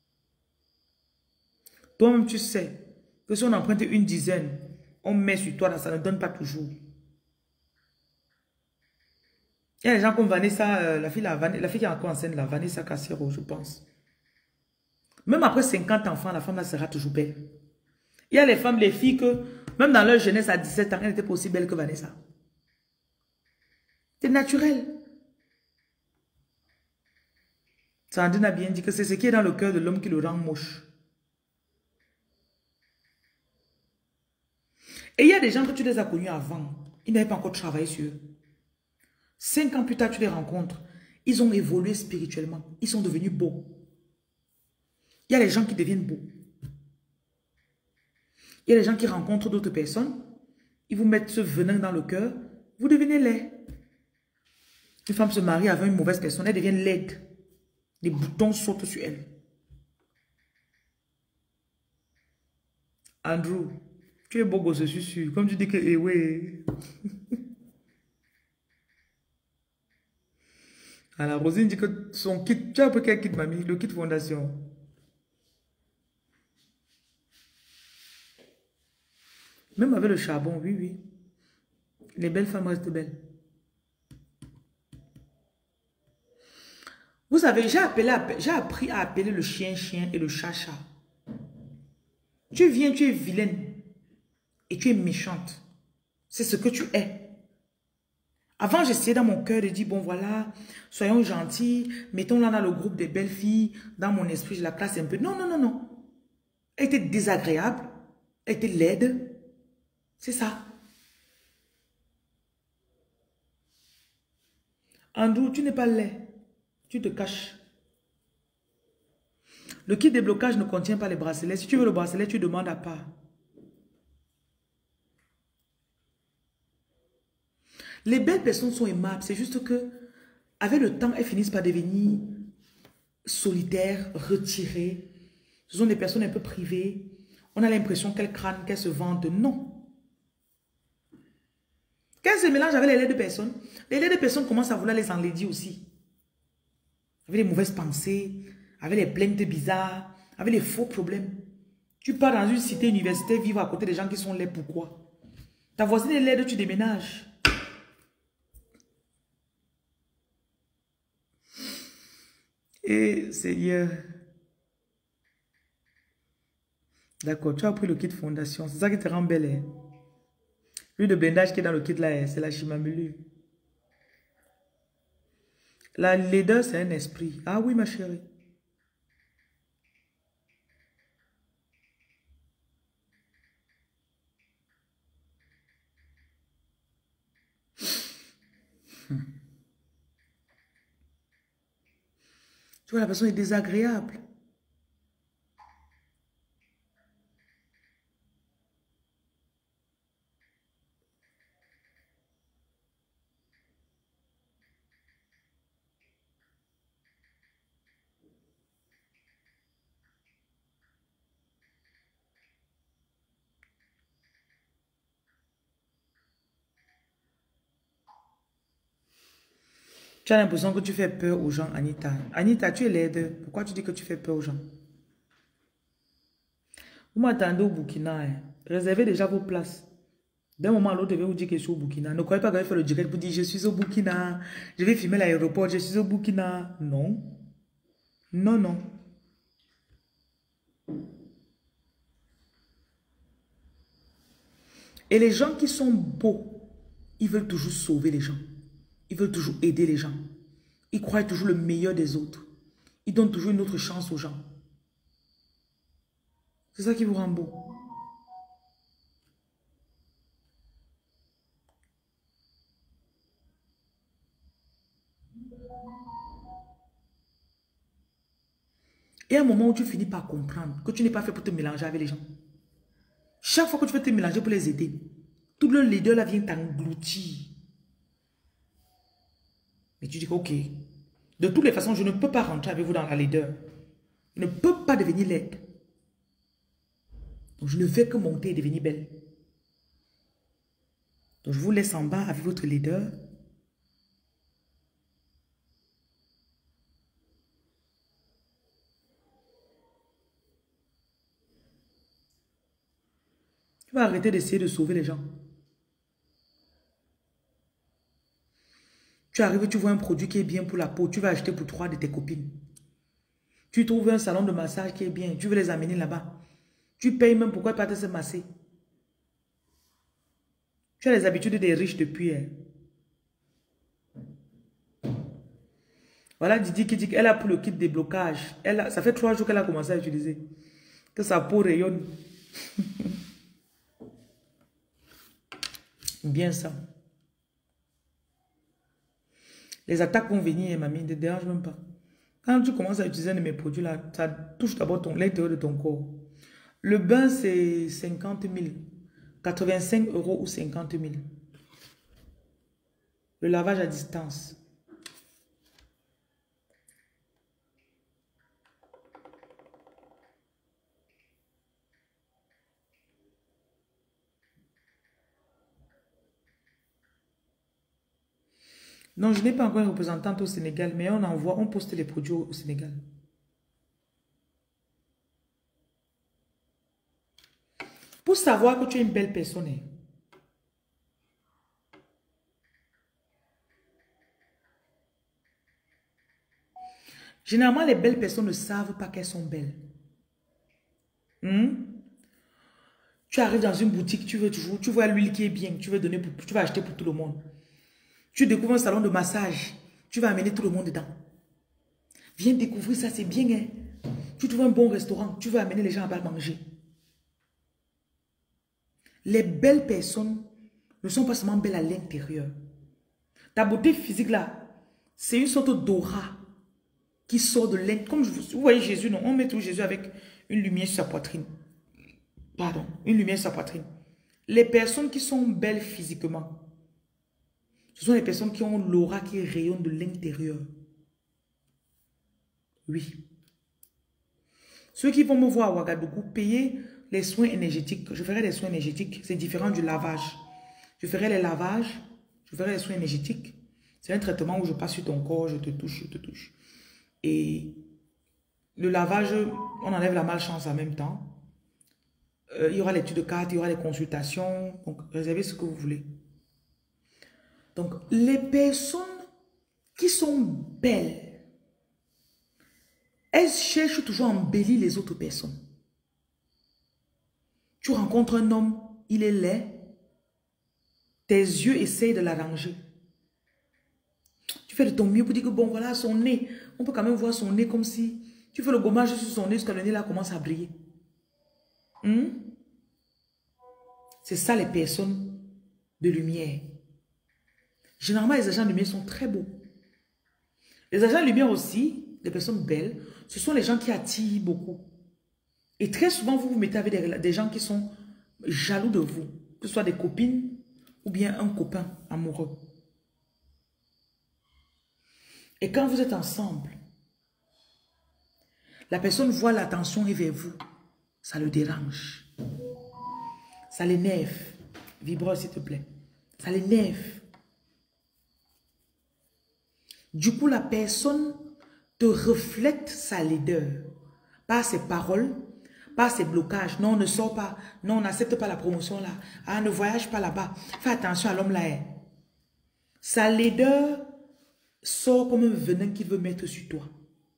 Toi-même tu sais que si on emprunte une dizaine, on met sur toi, là, ça ne donne pas toujours. Il y a des gens comme Vanessa, la fille qui est encore enceinte, là, Vanessa Cassero, je pense. Même après 50 enfants, la femme là sera toujours belle. Il y a les femmes, les filles que, même dans leur jeunesse à 17 ans, elles n'étaient pas aussi belles que Vanessa. C'est naturel. Sandrine a bien dit que c'est ce qui est dans le cœur de l'homme qui le rend moche. Et il y a des gens que tu les as connus avant. Ils n'avaient pas encore travaillé sur eux. 5 ans plus tard, tu les rencontres. Ils ont évolué spirituellement. Ils sont devenus beaux. Il y a les gens qui deviennent beaux. Il y a les gens qui rencontrent d'autres personnes. Ils vous mettent ce venin dans le cœur. Vous devenez laid. Une femme se marie avec une mauvaise personne. Elle devient laide. Les boutons sautent sur elle. Andrew, tu es beau gosse, je suis sûr. Comme tu dis que, eh ouais. Alors, Rosine dit que son kit, tu as un peu quel kit, mamie? Le kit fondation. Même avec le charbon, oui, oui. Les belles femmes restent belles. Vous savez, j'ai appris à appeler le chien chien et le chat chat. Tu viens, tu es vilaine et tu es méchante. C'est ce que tu es. Avant, j'essayais dans mon cœur de dire, bon voilà, soyons gentils, mettons-la dans le groupe des belles filles. Dans mon esprit, je la classe un peu. Non, non, non, non. Elle était désagréable. Elle était laide. C'est ça. Andrew, tu n'es pas laid. Tu te caches. Le kit de blocage ne contient pas les bracelets. Si tu veux le bracelet, tu demandes à part. Les belles personnes sont aimables. C'est juste que, avec le temps, elles finissent par devenir solitaires, retirées. Ce sont des personnes un peu privées. On a l'impression qu'elles crânent, qu'elles se vendent. Non. Quand elles se mélangent avec les laits de personnes commencent à vouloir les enlaidir aussi. Avec les mauvaises pensées, avec les plaintes bizarres, avec les faux problèmes. Tu pars dans une cité universitaire, vivre à côté des gens qui sont laids, pourquoi? Ta voisine est laide, tu déménages. Et Seigneur. D'accord, tu as pris le kit fondation. C'est ça qui te rend belle. Hein? L'huile de blindage qui est dans le kit là, c'est la chimamelu. La laideur, c'est un esprit. Ah oui, ma chérie. Tu vois, la personne est désagréable. Tu as l'impression que tu fais peur aux gens, Anita. Anita, tu es laide. Pourquoi tu dis que tu fais peur aux gens? Vous m'attendez au Burkina. Hein. Réservez déjà vos places. D'un moment à l'autre, je vais vous dire que je suis au Burkina. Ne croyez pas que je vais faire le direct pour dire je suis au Burkina. Je vais filmer l'aéroport, je suis au Burkina. Non. Non, non. Et les gens qui sont beaux, ils veulent toujours sauver les gens. Ils veulent toujours aider les gens. Ils croient toujours le meilleur des autres. Ils donnent toujours une autre chance aux gens. C'est ça qui vous rend beau. Et à un moment où tu finis par comprendre que tu n'es pas fait pour te mélanger avec les gens. Chaque fois que tu veux te mélanger pour les aider, tout le leader là vient t'engloutir. Mais tu dis que, ok, de toutes les façons, je ne peux pas rentrer avec vous dans la leader. Je ne peux pas devenir laide. Donc je ne vais que monter et devenir belle. Donc je vous laisse en bas avec votre leader. Tu vas arrêter d'essayer de sauver les gens. Tu arrives, tu vois un produit qui est bien pour la peau, tu vas acheter pour 3 de tes copines. Tu trouves un salon de massage qui est bien, tu veux les amener là-bas. Tu payes même pourquoi pas te se masser. Tu as les habitudes des riches depuis. Hein. Voilà Didi qui dit qu'elle a pris le kit déblocage. Ça fait 3 jours qu'elle a commencé à utiliser. Que sa peau rayonne. Bien ça. Les attaques vont venir, mamie, ne te dérange même pas. Quand tu commences à utiliser un de mes produits là, ça touche d'abord l'intérieur de ton corps. Le bain, c'est 50 000. 85 € ou 50 000. Le lavage à distance. Non, je n'ai pas encore une représentante au Sénégal, mais on poste les produits au Sénégal. Pour savoir que tu es une belle personne, généralement, les belles personnes ne savent pas qu'elles sont belles. Tu arrives dans une boutique, tu vois l'huile qui est bien, tu vas acheter pour tout le monde. Tu découvres un salon de massage, tu vas amener tout le monde dedans. Viens découvrir ça, c'est bien. Hein? Tu trouves un bon restaurant, tu vas amener les gens à manger. Les belles personnes ne sont pas seulement belles à l'intérieur. Ta beauté physique là, c'est une sorte d'aura qui sort de l'intérieur. Comme vous voyez Jésus, non? On met tout Jésus avec une lumière sur sa poitrine. Pardon, une lumière sur sa poitrine. Les personnes qui sont belles physiquement, ce sont les personnes qui ont l'aura qui rayonne de l'intérieur. Oui. Ceux qui vont me voir à Ouagadougou, payer les soins énergétiques. Je ferai des soins énergétiques. C'est différent du lavage. Je ferai les lavages. Je ferai les soins énergétiques. C'est un traitement où je passe sur ton corps, je te touche, je te touche. Et le lavage, on enlève la malchance en même temps. Il y aura l'étude de cartes, il y aura les consultations. Donc, réservez ce que vous voulez. Donc, les personnes qui sont belles, elles cherchent toujours à embellir les autres personnes. Tu rencontres un homme, il est laid. Tes yeux essayent de l'arranger. Tu fais de ton mieux pour dire que bon, voilà son nez. On peut quand même voir son nez comme si tu fais le gommage sur son nez jusqu'à le nez là commence à briller. C'est ça les personnes de lumière. Généralement, les agents de lumière sont très beaux. Les agents de lumière aussi, les personnes belles, ce sont les gens qui attirent beaucoup. Et très souvent, vous vous mettez avec des gens qui sont jaloux de vous. Que ce soit des copines ou bien un copain amoureux. Et quand vous êtes ensemble, la personne voit l'attention est vers vous. Ça le dérange. Ça l'énerve. Vibre s'il te plaît. Ça l'énerve. Du coup, la personne te reflète sa laideur. Par ses paroles, par ses blocages. Non, ne sors pas. Non, n'accepte pas la promotion là. Ah, ne voyage pas là-bas. Fais attention à l'homme là. Sa laideur sort comme un venin qui veut mettre sur toi.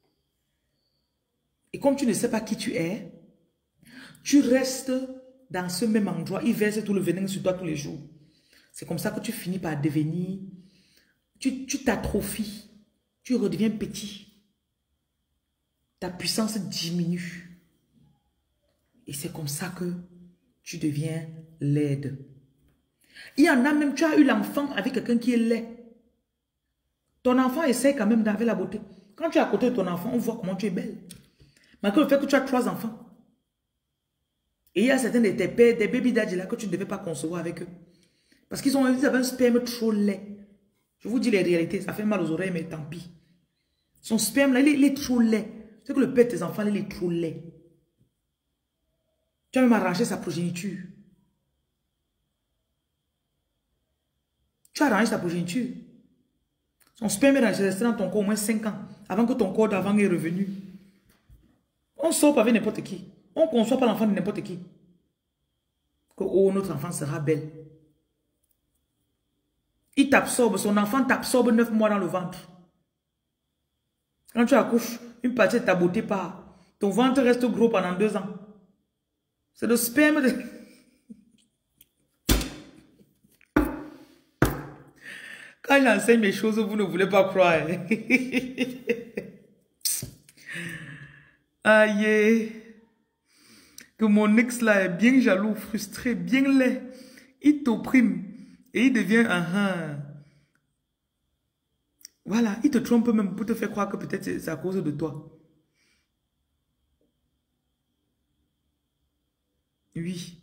Et comme tu ne sais pas qui tu es, tu restes dans ce même endroit. Il verse tout le venin sur toi tous les jours. C'est comme ça que tu finis par devenir... Tu t'atrophies. Tu redeviens petit. Ta puissance diminue. Et c'est comme ça que tu deviens laide. Il y en a même, tu as eu l'enfant avec quelqu'un qui est laid. Ton enfant essaie quand même d'avoir la beauté. Quand tu es à côté de ton enfant, on voit comment tu es belle. Malgré le fait que tu as 3 enfants. Et il y a certains de tes pères, des baby daddy là que tu ne devais pas concevoir avec eux. Parce qu'ils avaient un sperme trop laid. Je vous dis les réalités, ça fait mal aux oreilles, mais tant pis. Son sperme là, il est trop laid. C'est que le père de tes enfants, il est trop laid. Tu as même arrangé sa progéniture. Tu as arrangé sa progéniture. Son sperme est resté dans ton corps au moins 5 ans, avant que ton corps d'avant est revenu. On ne sort pas avec n'importe qui. On ne conçoit pas l'enfant de n'importe qui. Que oh, notre enfant sera belle. Il t'absorbe, son enfant t'absorbe 9 mois dans le ventre. Quand tu accouches, une partie de ta beauté part. Ton ventre reste gros pendant 2 ans. C'est le sperme de... Quand j'enseigne mes choses, vous ne voulez pas croire. Aïe. Que mon ex là est bien jaloux, frustré, bien laid. Il t'opprime. Et il devient un... Voilà, il te trompe même pour te faire croire que peut-être c'est à cause de toi. Oui.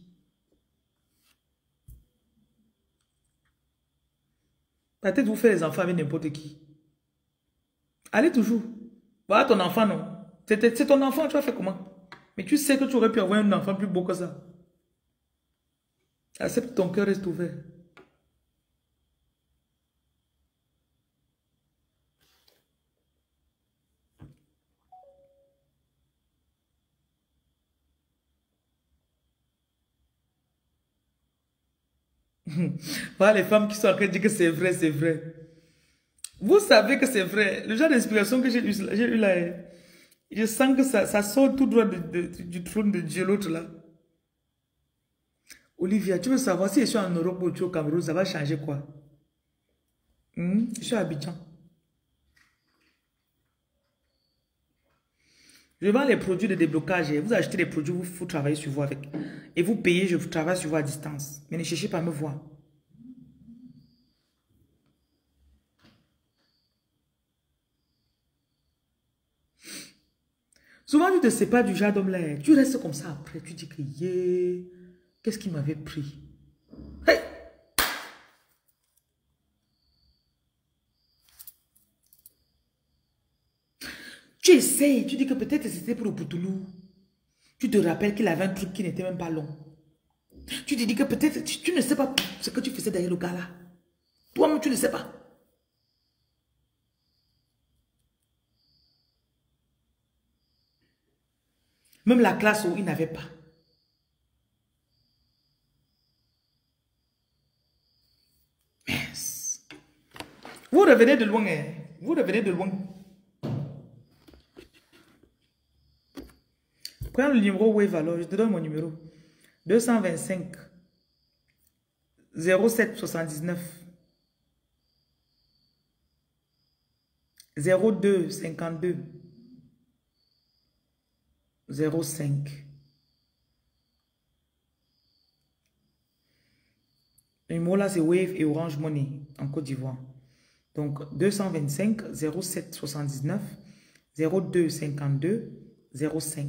Peut-être vous faites les enfants avec n'importe qui. Allez toujours. Voilà ton enfant, non. C'est ton enfant, tu vas faire comment? Mais tu sais que tu aurais pu avoir un enfant plus beau que ça. Accepte, ton cœur reste ouvert. Voilà les femmes qui sont en train de dire que c'est vrai, c'est vrai. Vous savez que c'est vrai. Le genre d'inspiration que j'ai eu là, je sens que ça sort tout droit du trône de Dieu, l'autre là. Olivia, tu veux savoir si je suis en Europe ou tu es au Cameroun, ça va changer quoi? Je suis à Abidjan. Je vends les produits de déblocage. Vous achetez les produits, vous travaillez sur vous avec. Et vous payez, je travaille sur vous à distance. Mais ne cherchez pas à me voir. Souvent, tu ne te sépares du genre d'homme là. Tu restes comme ça après. Tu dis que, yeah, qu'est-ce qui m'avait pris? Hey! Tu essayes. Tu dis que peut-être c'était pour le Poutoulou. Tu te rappelles qu'il avait un truc qui n'était même pas long. Tu te dis que peut-être tu ne sais pas ce que tu faisais derrière le gars là. Toi-même, tu ne sais pas. Même la classe où il n'avait pas. Yes. Vous revenez de loin, hein? Vous revenez de loin. Prends le numéro Wave alors, je te donne mon numéro. 225 07 79 02 52 05. Le numéro là c'est Wave et Orange Money en Côte d'Ivoire. Donc 225 07 79 02 52 05.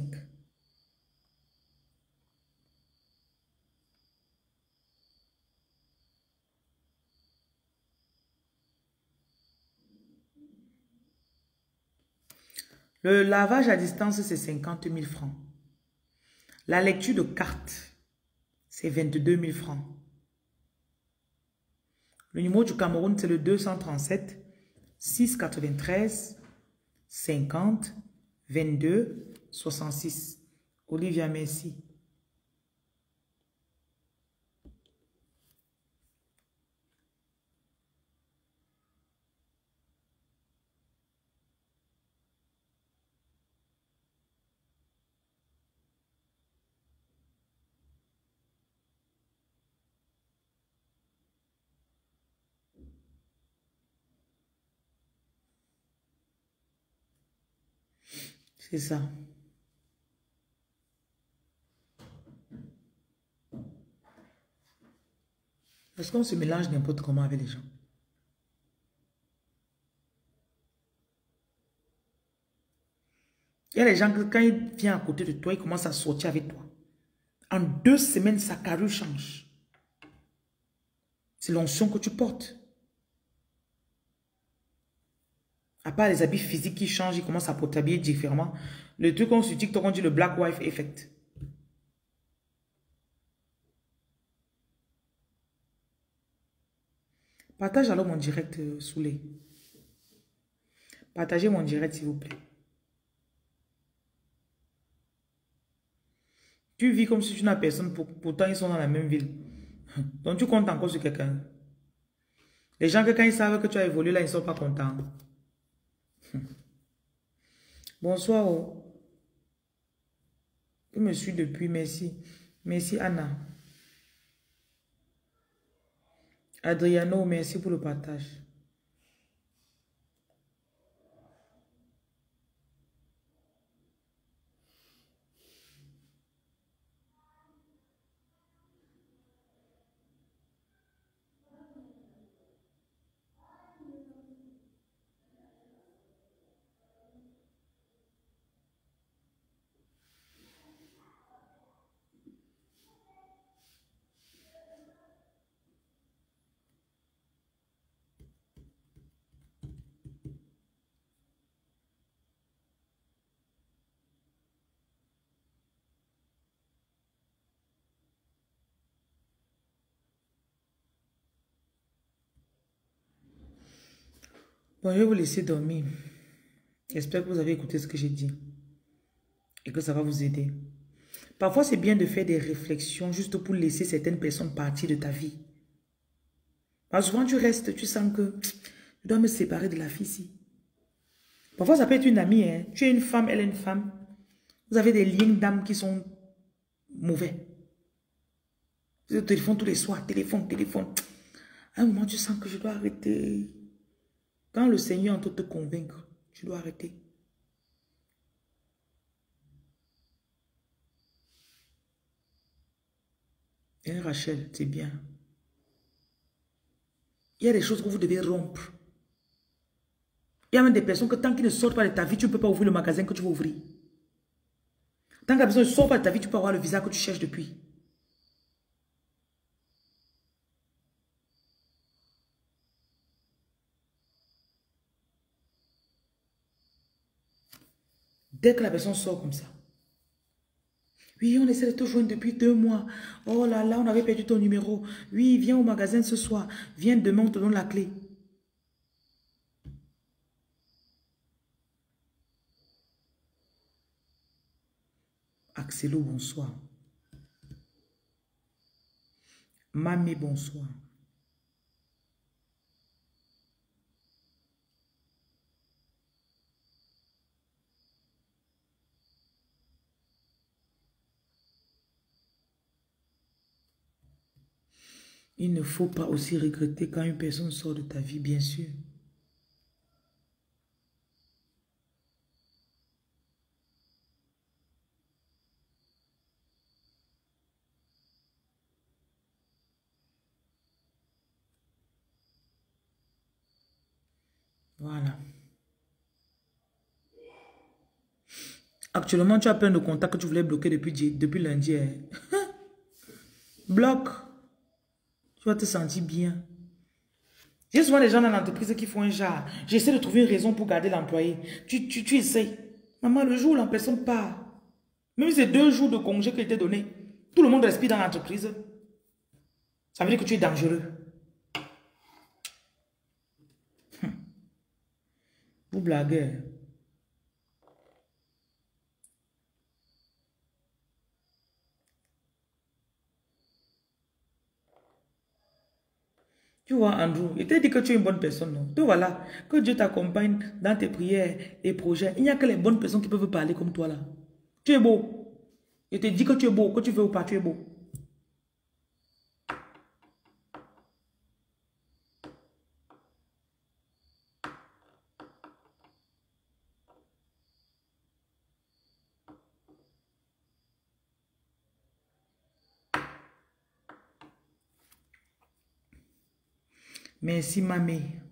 Le lavage à distance, c'est 50 000 francs. La lecture de cartes, c'est 22 000 francs. Le numéro du Cameroun, c'est le 237 693 50 22 66. Olivia, merci. C'est ça. Parce qu'on se mélange n'importe comment avec les gens. Il y a les gens que quand ils viennent à côté de toi, ils commencent à sortir avec toi. En 2 semaines, sa carrure change. C'est l'onction que tu portes. À part les habits physiques qui changent, ils commencent à t'habiller différemment. Le truc qu'on sur TikTok, on dit le Black Wife Effect. Partage alors mon direct, Souley. Partagez mon direct, s'il vous plaît. Tu vis comme si tu n'as personne, pourtant ils sont dans la même ville. Donc tu comptes encore sur quelqu'un. Les gens que quand ils savent que tu as évolué, là, ils ne sont pas contents. Bonsoir. Oh. Je me suis depuis, merci. Merci Anna. Adriano, merci pour le partage. Bon, je vais vous laisser dormir. J'espère que vous avez écouté ce que j'ai dit. Et que ça va vous aider. Parfois, c'est bien de faire des réflexions juste pour laisser certaines personnes partir de ta vie. Parce que souvent, tu restes, tu sens que je dois me séparer de la fille ici. Parfois, ça peut être une amie. Hein. Tu es une femme, elle est une femme. Vous avez des liens d'âme qui sont mauvais. Vous téléphone tous les soirs, téléphone. À un moment, tu sens que je dois arrêter. Quand le Seigneur entend te convaincre, tu dois arrêter. Et Rachel, c'est bien. Il y a des choses que vous devez rompre. Il y a même des personnes que tant qu'ils ne sortent pas de ta vie, tu ne peux pas ouvrir le magasin que tu veux ouvrir. Tant que la personne ne sort pas de ta vie, tu peux avoir le visa que tu cherches depuis. Dès que la personne sort comme ça. Oui, on essaie de te joindre depuis 2 mois. Oh là là, on avait perdu ton numéro. Oui, viens au magasin ce soir. Viens demain, on te donne la clé. Axelo, bonsoir. Mamie, bonsoir. Il ne faut pas aussi regretter quand une personne sort de ta vie, bien sûr. Voilà. Actuellement, tu as plein de contacts que tu voulais bloquer depuis lundi. Hein. Bloque. Tu vas te sentir bien. J'ai souvent des gens dans l'entreprise qui font un genre. J'essaie de trouver une raison pour garder l'employé. Tu essaies. Maman, le jour où la personne part, même si c'est 2 jours de congé qui étaient donnés, tout le monde respire dans l'entreprise. Ça veut dire que tu es dangereux. blaguez. Tu vois, Andrew, il t'a dit que tu es une bonne personne, non? Te voilà, que Dieu t'accompagne dans tes prières et projets. Il n'y a que les bonnes personnes qui peuvent parler comme toi, là. Tu es beau. Je te dis que tu es beau, que tu veux ou pas, tu es beau. Merci, mamie.